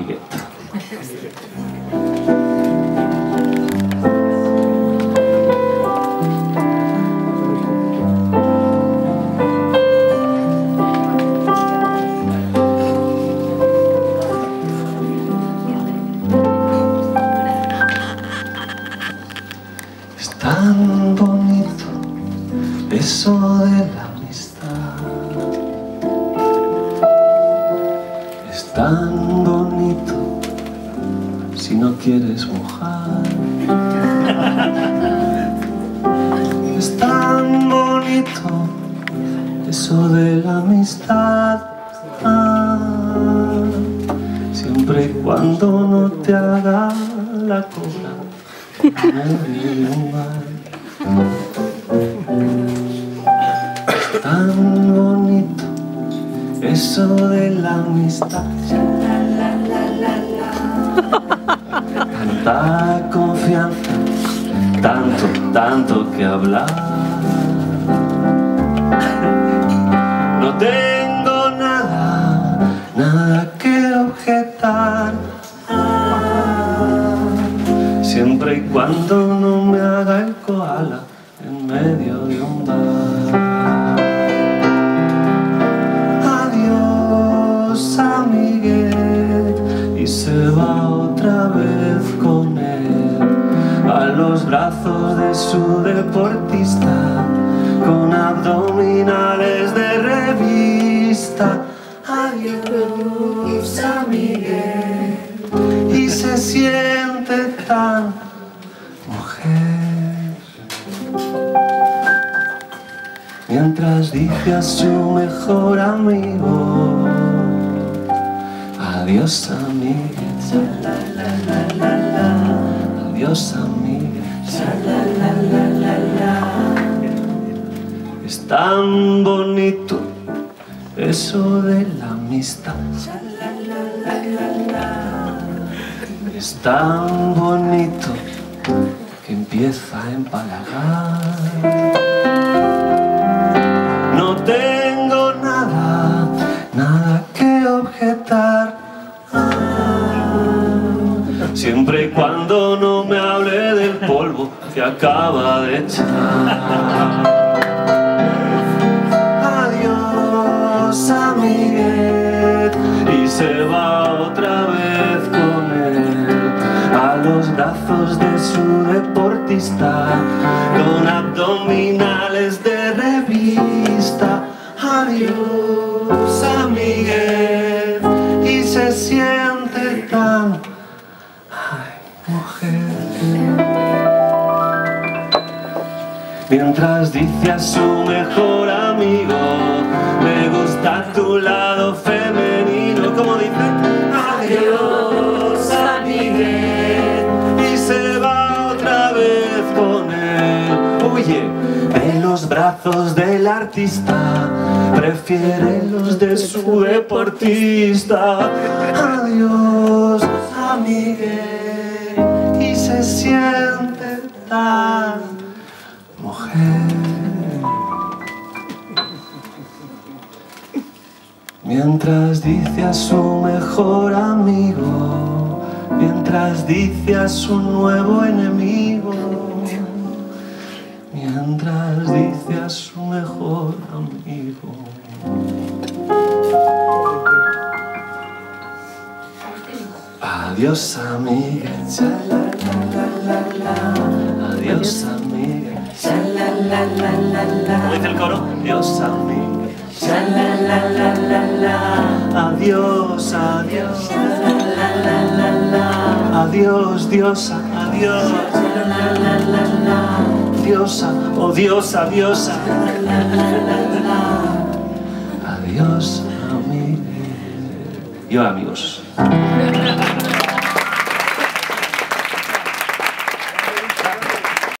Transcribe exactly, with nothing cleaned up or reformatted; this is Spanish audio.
amiguet. Es tan bonito eso de la amistad, es tan bonito si no quieres mojar, es tan bonito eso de la amistad, siempre y cuando no te haga la cola en el medio de un bar. Es tan bonito eso de la amistad, tanta confianza, tanto, tanto que hablar. No tengo nada, nada que objetar, siempre y cuando no me haga el koala en medio de un bar. Adiós, amiguet, y se va otra vez con él a los brazos de su deportista, con abdominales de revista. Adiós, amiguet, y se siente tan mujer, mientras dice a su mejor amigo: adiós, amiguet, adiós, amiguet. Es tan bonito eso de la amistad, es tan bonito que empieza a empalagar. No tengo nada, nada que objetar, siempre y cuando no me hable del polvo que acaba de echar. Adiós, amiguet, y se va otra vez con él a los brazos de su deportista, con abdominales de revista. Adiós, amiguet, y se siente tan, ay, mujer, mientras dice a su mejor amigo: me gusta tu lado femenino. Como dice: adiós, amiguet, y se va otra vez con él. Huye de los brazos del artista, prefiere los de su deportista. Adiós, amiguet, y se siente tan mujer, mientras dice a su mejor amigo, mientras dice a su nuevo enemigo, mientras dice a su mejor amigo: adiós, amiguet, adiós, amiguet. ¿Cómo dice el coro? Adiós, amiguet. Adiós, adiós. Adiós, diosa, adiós. Diosa, oh diosa, diosa. Adiós, amiguet. Y hola, amigos.